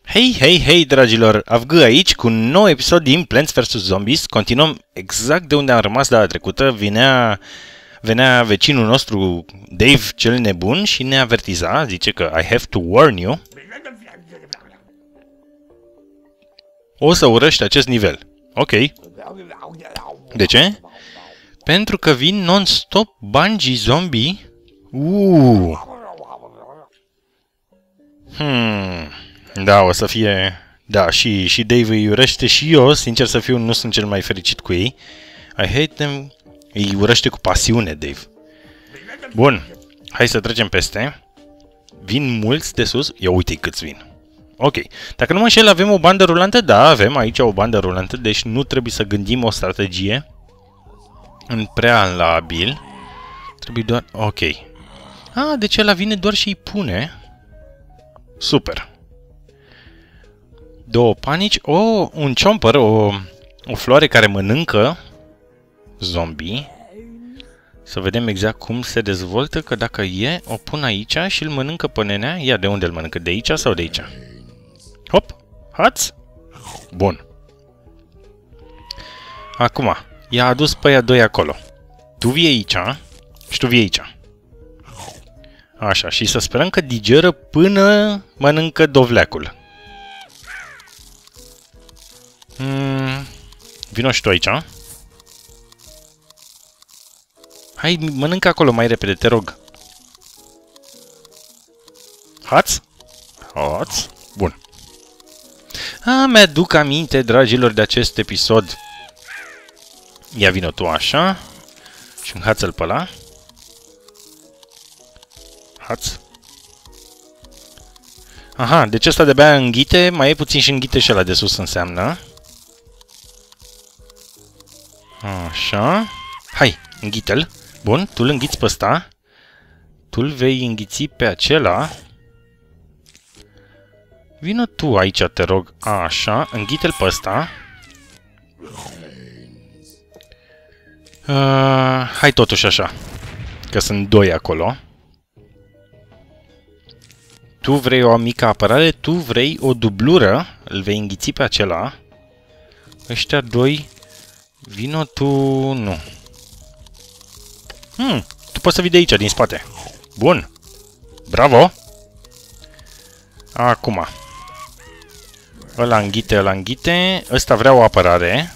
Hei, hei, hei, dragilor! Avg aici cu un nou episod din Plants vs. Zombies. Continuăm exact de unde am rămas data trecută. Venea vecinul nostru, Dave, cel nebun, și ne avertiza. Zice că I have to warn you. O să urăști acest nivel. Ok. De ce? Pentru că vin non-stop bungee zombie. Da, o să fie... Da, și Dave îi urăște și eu, sincer să fiu, nu sunt cel mai fericit cu ei. I hate them. Îi urăște cu pasiune, Dave. Bun, hai să trecem peste. Vin mulți de sus. Ia uite câți vin. Ok, dacă nu mă înșel, avem o bandă rulantă? Da, avem aici o bandă rulantă, deci nu trebuie să gândim o strategie în prealabil. Trebuie doar... Ok. Deci ăla vine doar și îi pune. Super. Două panici. Un chomper, o floare care mănâncă zombie. Să vedem exact cum se dezvoltă, că dacă e, o pun aici și îl mănâncă pe nenea. Ia, de unde îl mănâncă? De aici sau de aici? Hop! Hați! Bun. Acum, i-a adus pe ea doi acolo. Tu vii aici și tu vii aici. Așa, și să sperăm că digeră până mănâncă dovleacul. Vino și tu aici. Hai, mănâncă acolo mai repede, te rog. Hați? Hați? Bun. Mi-aduc aminte, dragilor, de acest episod. Ia vino tu așa. Și înhață-l pe ăla. Hați. Aha, deci ăsta de-abia înghite, mai e puțin și înghite și ăla de sus înseamnă. Așa. Hai, înghite-l. Bun, tu îl înghiți pe ăsta. Tu îl vei înghiți pe acela. Vino tu aici, te rog. Așa, înghite-l pe ăsta. Hai totuși așa. Că sunt doi acolo. Tu vrei o mică apărare, tu vrei o dublură. Îl vei înghiți pe acela. Ăștia doi. Vino tu... Nu. Tu poți să vii de aici, din spate. Bun. Bravo. Acum. Ăla înghite, ăla înghite. Ăsta vrea o apărare.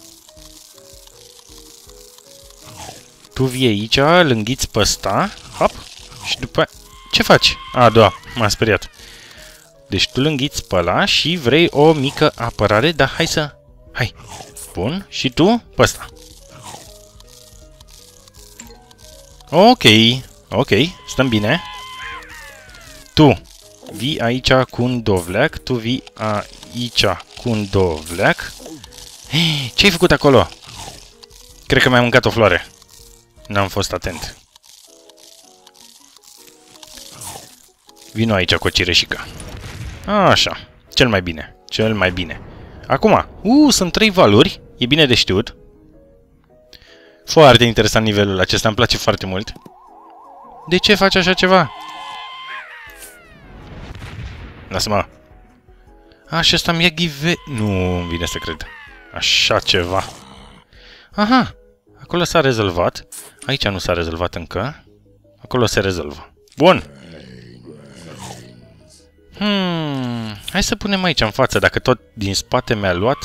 Tu vii aici, îl înghiți pe ăsta. Hop. Și după... Ce faci? Da, m-am speriat. Deci tu îl înghiți pe ăla și vrei o mică apărare, dar hai să... Hai. Bun. Și tu pe ăsta. Ok. Ok. Stăm bine. Tu vii aici cu un dovleac. Tu vii aici cu un dovleac. Ce-ai făcut acolo? Cred că mi-a mâncat o floare. N-am fost atent. Vino aici cu o cireșică. Așa. Cel mai bine. Cel mai bine. Acum. Sunt 3 valuri. E bine de știut. Foarte interesant nivelul acesta. Îmi place foarte mult. De ce faci așa ceva? Lasă-mă. Și ăsta mi-a give... Nu îmi vine să cred. Așa ceva. Aha. Acolo s-a rezolvat. Aici nu s-a rezolvat încă. Acolo se rezolvă. Bun. Hai să punem aici în față, dacă tot din spate mi-a luat.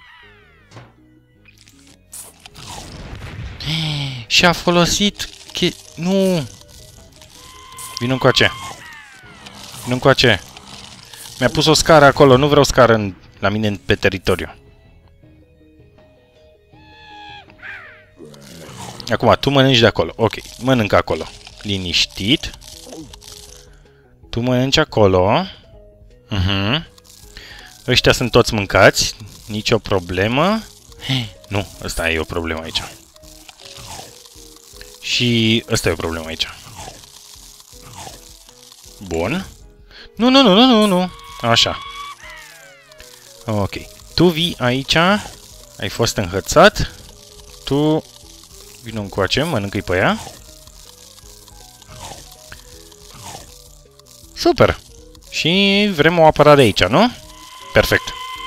Și a folosit... Nu! Vino încoace. Vino încoace. Mi-a pus o scară acolo, nu vreau scară la mine pe teritoriu. Acum, tu mănânci de acolo. Ok, mănâncă acolo. Liniștit. Tu mănânci acolo. Ăștia sunt toți mâncați. Nicio problemă. Nu, ăsta e o problemă aici. Și ăsta e o problemă aici. Bun. Nu. Așa. Ok. Tu vii aici. Ai fost înhățat. Tu vino încoace, mănâncă-i pe ea. Super. Și vrem o apărare aici, nu? Perfect.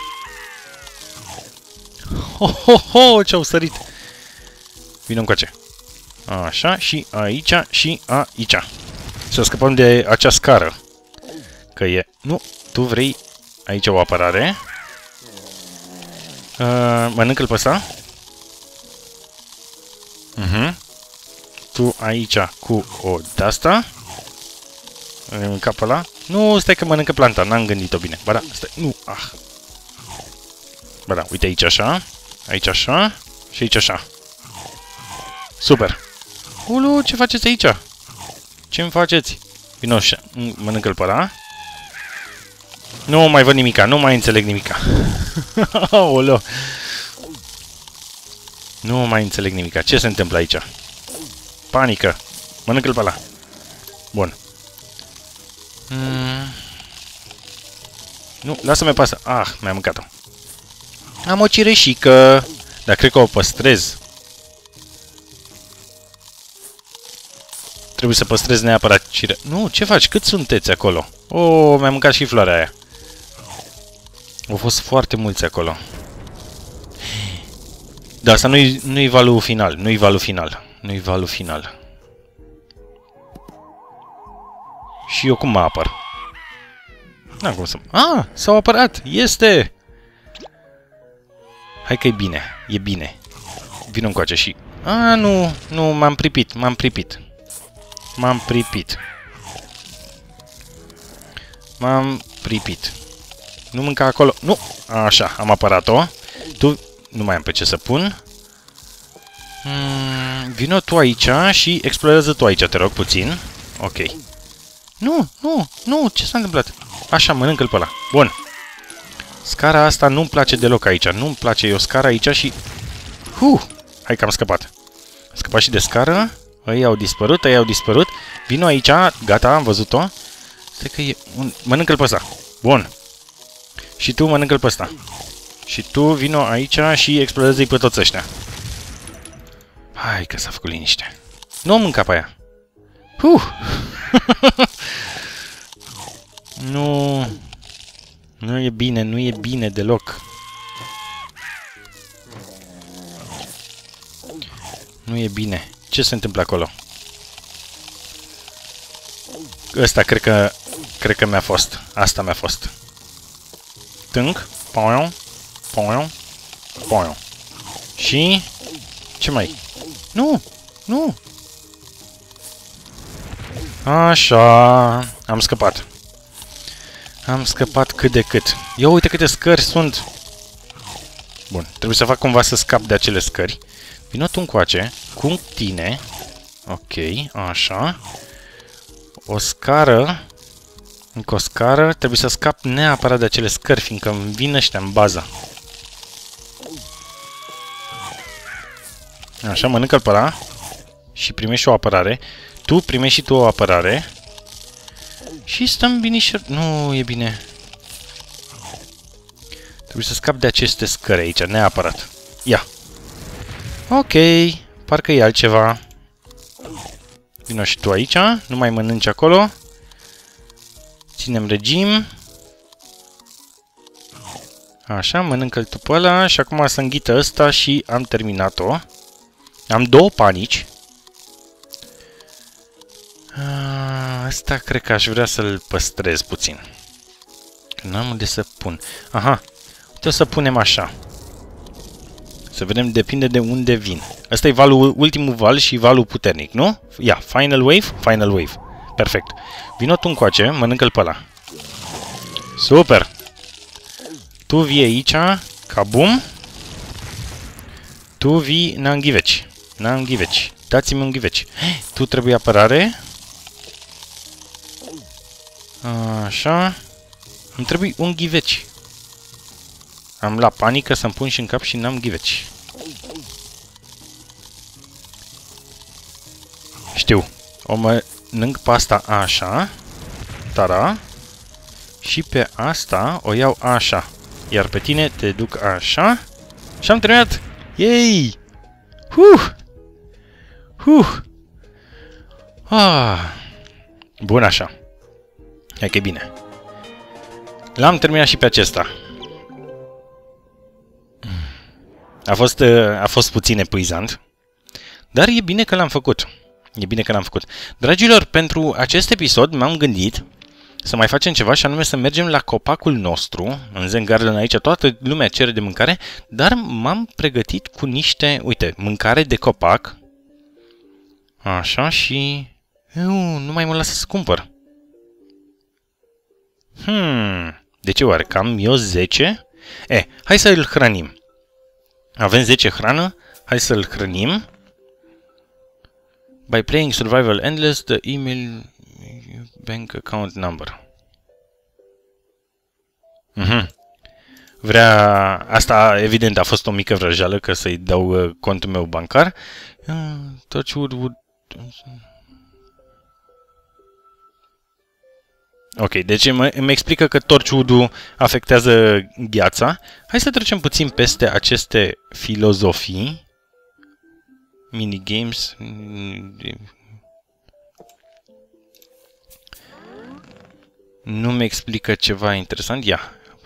Ho, ho, ho, ce-au sărit. Vino încoace. Așa, și aici, și aici. Să scăpăm de acea scară. Că e... Nu, tu vrei aici o apărare. Mănâncă-l pe ăsta. Tu aici cu o de-asta. În capul ăla. Nu, stai că mănâncă planta, n-am gândit-o bine. Ba da, stai, nu, Ba da, uite aici așa. Aici așa. Și aici așa. Super. Ulu, ce faceți aici? Ce-mi faceți? Vino așa, mănâncă-l pe ăla. Nu mai văd nimica, nu mai înțeleg nimica. Ulu. Nu mai înțeleg nimica. Ce se întâmplă aici? Panică. Mănâncă-l pe ăla. Bun. Nu, lasă-mi pe asta. Mi-am mâncat-o. Am o cireșică. Dar cred că o păstrez. Trebuie să păstrez neapărat cire... Nu, ce faci? Cât sunteți acolo? Mi-am mâncat și floarea aia. Au fost foarte mulți acolo. Dar asta nu-i valul final. Nu-i valul final. Nu-i valul final. Și eu cum mă apăr? N-am cum să... S-au apărat! Este! Hai că e bine. E bine. Vino încoace și... Nu, m-am pripit. M-am pripit. Nu mânca acolo. Nu! Așa, am apărat-o. Tu... Nu mai am pe ce să pun. Vino tu aici și explorează tu aici, te rog, puțin. Ok. Nu, ce s-a întâmplat? Așa, mănâncă-l pe ăla. Bun. Scara asta nu-mi place deloc aici. Nu-mi place, e o scară aici și... Hai că am scăpat. Am scăpat și de scară. Ei au dispărut. Vino aici, gata, am văzut-o. Stai că e... Mănâncă-l pe ăsta. Bun. Și tu mănâncă-l pe ăsta. Și tu vino aici și explodează-i pe toți ăștia. Hai că s-a făcut liniște. Nu mânca pe aia. Nu. Nu e bine deloc. Nu e bine. Ce se întâmplă acolo? Ăsta cred că mi-a fost. Asta mi-a fost. Tânc. Poion. Și... Ce mai? Nu. Așa. Am scăpat cât de cât. Ia uite câte scări sunt. Bun. Trebuie să fac cumva să scap de acele scări. Vino tu încoace. Cu tine. Ok. Așa. O scară. Încă o scară. Trebuie să scap neapărat de acele scări, fiindcă îmi vin ăștia în bază. Așa, mănâncă-l pe ăla. Și primești o apărare. Tu primești și tu o apărare. Și stăm binișor... Nu e bine. Trebuie să scap de aceste scări aici, neapărat. Ia. Ok. Parcă e altceva. Vino și tu aici. Nu mai mănânci acolo. Ținem regim. Așa, mănâncă-l tu pe ăla. Și acum să înghită ăsta și am terminat-o. Am două panici. Asta cred că aș vrea să-l păstrez puțin. Că n-am unde să pun. Aha. Uite, o să punem așa. Să vedem, depinde de unde vin. Asta e valul, ultimul val și valul puternic, nu? Ia, final wave. Perfect. Vino tu încoace, mănâncă-l pe ăla. Super. Tu vii aici, cabum. Tu vii, n-am ghiveci. Dați-mi un ghiveci. Tu trebuie apărare. Așa. Îmi trebuie un ghiveci. Am la panică să-mi pun și în cap și n-am ghiveci. Știu. O mănânc pe asta așa. Tara. Și pe asta o iau așa. Iar pe tine te duc așa. Și am terminat. Yay! Bun așa. Hai că e bine. L-am terminat și pe acesta. A fost puțin epuizant, dar e bine că l-am făcut. Dragilor, pentru acest episod m-am gândit să mai facem ceva și anume să mergem la copacul nostru, în Zen Garden aici, toată lumea cere de mâncare, dar m-am pregătit cu niște, uite, mâncare de copac. Așa și... nu mai mă lasă să cumpăr. De ce oare? Cam eu 10? Hai să îl hrănim. Avem 10 hrană, hai să îl hrănim. By playing Survival Endless, the email bank account number. Asta evident a fost o mică vrăjeală, că să-i dau contul meu bancar. Ok, deci îmi explică că Torchwood-ul afectează gheața. Hai să trecem puțin peste aceste filozofii. Minigames. Nu-mi explică ceva interesant. Ia.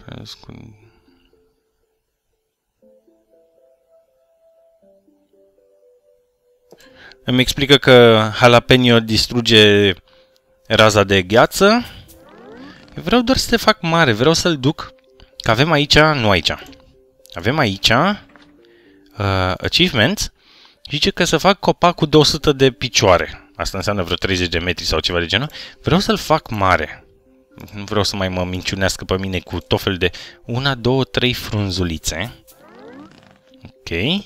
Îmi explică că jalapeno distruge raza de gheață. Eu vreau doar să te fac mare, vreau să-l duc. Că avem aici, nu aici. Avem aici achievements. Zice că să fac copac cu 200 de picioare. Asta înseamnă vreo 30 de metri sau ceva de genul. Vreau să-l fac mare. Nu vreau să mai mă minciunească pe mine cu tot fel de 1, 2, 3 frunzulițe. Ok.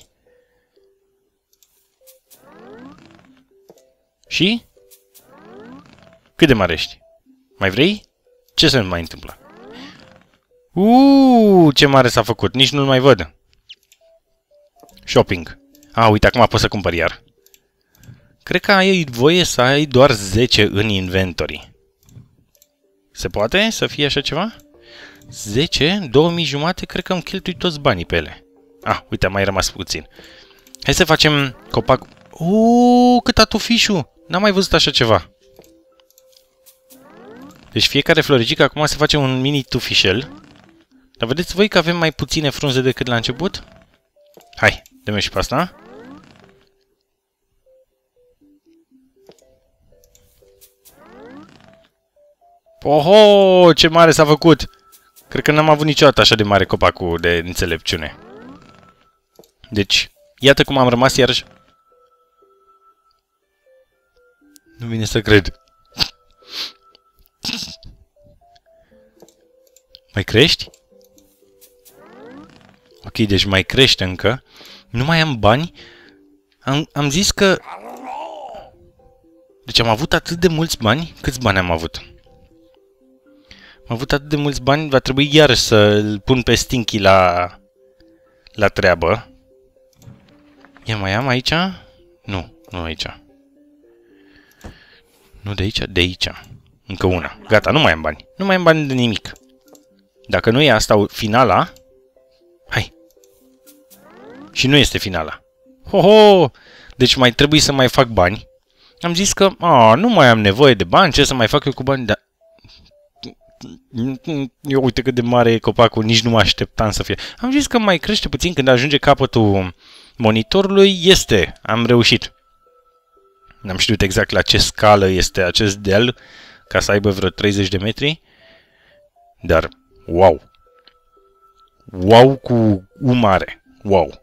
Și? Cât de mare ești? Mai vrei? Ce se mai întâmplă? Ce mare s-a făcut. Nici nu-l mai văd. Shopping. Uite, acum pot să cumpăr iar. Cred că ai voie să ai doar 10 în inventory. Se poate să fie așa ceva? 10? 2500? Cred că îmi cheltui toți banii pe ele. Uite, a mai rămas puțin. Hai să facem copac. Cât atufișul! N-am mai văzut așa ceva. Deci fiecare floricică acum se face un mini tufișel. Dar vedeți voi că avem mai puține frunze decât la început? Hai, dă-mi și pe asta. Oho, ce mare s-a făcut! Cred că n-am avut niciodată așa de mare copacul de înțelepciune. Deci, iată cum am rămas iarăși. Nu vine să cred. Mai crești? Ok, deci mai crește încă. Nu mai am bani. Am zis că... Deci am avut atât de mulți bani. Câți bani am avut? Am avut atât de mulți bani. Va trebui iarăși să-l pun pe Stinky la treabă. Ia, mai am aici? Nu aici. Nu de aici, de aici. Încă una. Gata, nu mai am bani. Nu mai am bani de nimic. Dacă nu e asta finala... Hai. Și nu este finala. Ho! Deci mai trebuie să mai fac bani. Am zis că, nu mai am nevoie de bani, ce să mai fac eu cu bani? Dar... Eu uite cât de mare e copacul, nici nu mă așteptam să fie. Am zis că mai crește puțin când ajunge capătul monitorului. Am reușit. N-am știut exact la ce scală este acest deal, ca să aibă vreo 30 de metri. Dar, wow! Wow cu U mare. Wow!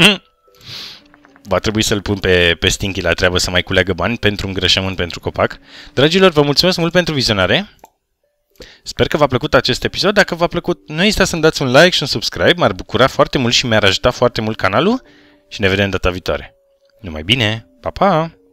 Va trebui să-l pun pe Stinky la treabă să mai culeagă bani pentru îngrășământ pentru copac. Dragilor, vă mulțumesc mult pentru vizionare. Sper că v-a plăcut acest episod. Dacă v-a plăcut, nu ezitați să-mi dați un like și un subscribe. M-ar bucura foarte mult și mi-ar ajuta foarte mult canalul. Și ne vedem data viitoare. Numai bine! Pa, pa!